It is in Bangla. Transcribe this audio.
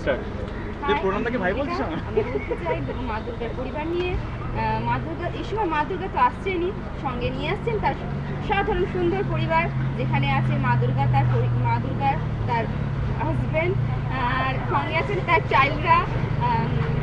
স্টার্ট যে প্রণামটাকে ভাই বলছিস আমার আমি বলতে চাই মা দুর্গার পরিবার নিয়ে মা দুর্গা এই সময় মা দুর্গা তো আসছেনই, সঙ্গে নিয়ে আসছেন তার সাধারণ সুন্দর পরিবার, যেখানে আছে মা দুর্গা মা দুর্গার তার হাজবেন্ড, আর সঙ্গে আছেন তার চাইল্ডরা,